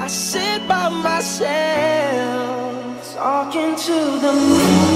I sit by myself, talking to the moon.